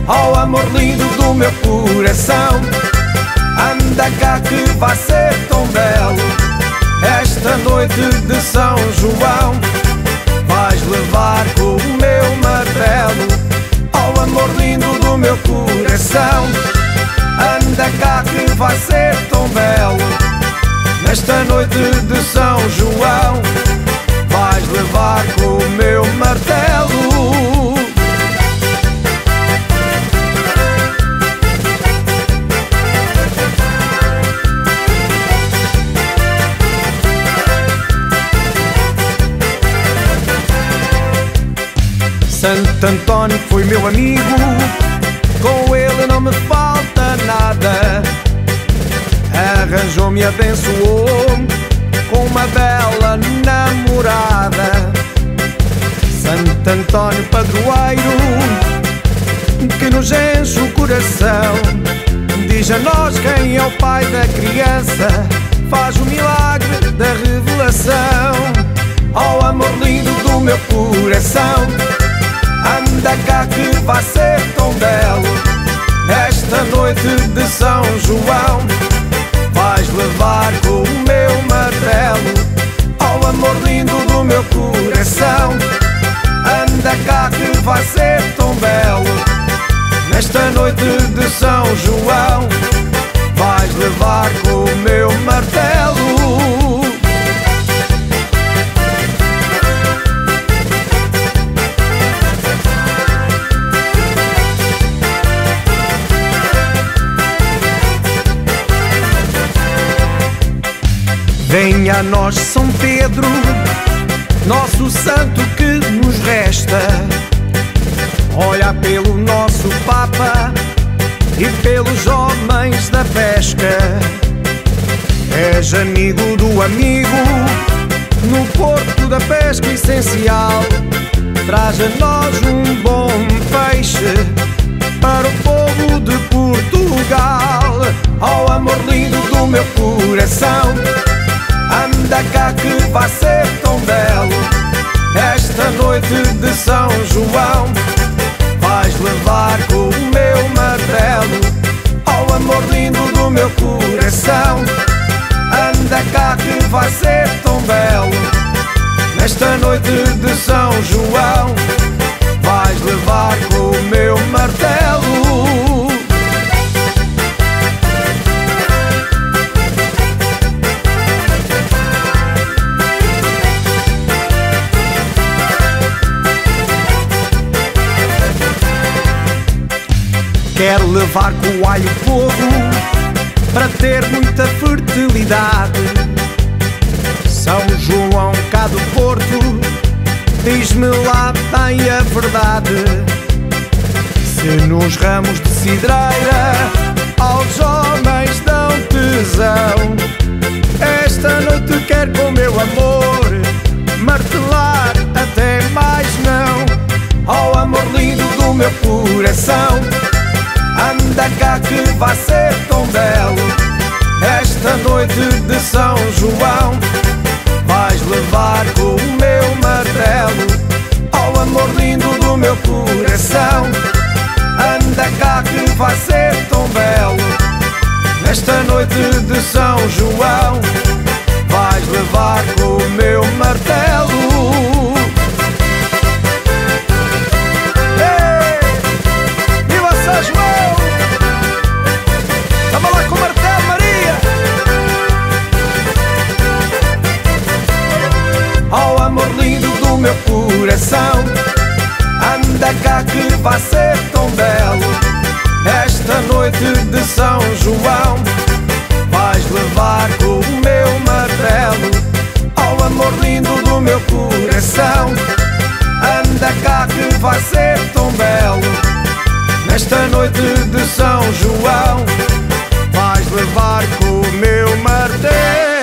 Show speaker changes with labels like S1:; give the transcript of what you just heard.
S1: Oh amor lindo do meu coração, anda cá que vai ser tão belo. Esta noite de São João vais levar com o meu martelo. Oh amor lindo do meu coração, anda cá que vai ser tão belo. Nesta noite de São João vais levar com o meu martelo. Santo António foi meu amigo, com ele não me falta nada. Arranjou-me, abençoou com uma bela namorada. Santo António padroeiro, que nos enche o coração, diz a nós quem é o pai da criança, faz o milagre da revelação. Oh amor lindo do meu coração, anda cá que vai ser tão belo. Nesta noite de São João vais levar com o meu martelo. Oh amor lindo do meu coração, anda cá que vai ser tão belo. Nesta noite de São João vais levar com o meu martelo. Venha a nós São Pedro, nosso santo que nos resta, olha pelo nosso Papa e pelos homens da pesca. És amigo do amigo no porto da pesca essencial, traz a nós um bom peixe para o povo de Portugal. Oh amor lindo do meu coração, anda cá que vai ser tão belo. Esta noite de São João vais levar com o meu martelo. Oh amor lindo do meu coração, anda cá que vai ser tão belo. Nesta noite de São João vais levar com o meu martelo. Quero levar com o alho porro para ter muita fertilidade. São João cá do Porto, diz-me lá bem a verdade. Se nos ramos de cidreira aos homens dão tesão, esta noite quero com meu amor martelar até mais não. Oh amor lindo do meu coração, anda cá que vai ser tão belo. Esta noite de São João vais levar com o meu martelo. Oh amor lindo do meu coração, anda cá que vai ser tão belo. Nesta noite de São João vais levar com o meu martelo. Oh amor lindo do meu coração, anda cá que vai ser tão belo. Esta noite de São João vais levar com o meu martelo. Oh amor lindo do meu coração, anda cá que vai ser tão belo. Nesta noite de São João vais levar com o meu martelo.